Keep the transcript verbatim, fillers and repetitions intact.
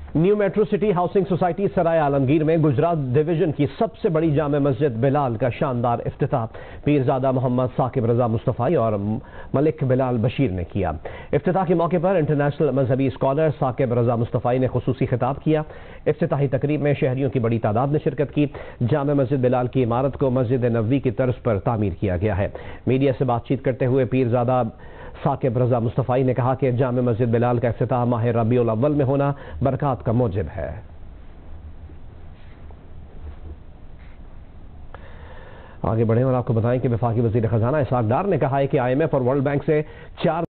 New metro city housing society Sarai Alamgir में Gujrat division की सबसे बड़ी जामे मस्जिद बिलाल का शानदार इफ्तिताह पीरजादा मोहम्मद साकिब रजा मुस्तफ़ाई और मलिक बिलाल बशीर ने किया। इफ्तिताह के मौके पर इंटरनेशनल मजहबी स्कॉलर साकिब रजा मुस्तफ़ाई ने खुसूसी खिताब किया। इफ्तिताही तकरीब में शहरियों की बड़ी तादाद ने शिरकत की। जामे मस्जिद बिलाल की इमारत को मस्जिद नबवी की तर्ज पर तामीर किया गया है। मीडिया से बातचीत करते हुए पीरजादा साकिब रजा मुस्तफ़ाई ने कहा कि जामे मस्जिद बिलाल का इफ्तिताह माह रबीउल अव्वल में होना बरकत का मूजिब है। आगे बढ़े और आपको बताएं कि वफाकी वज़ीर ख़ज़ाना इसहाक डार ने कहा है कि आई एम एफ और वर्ल्ड बैंक से चार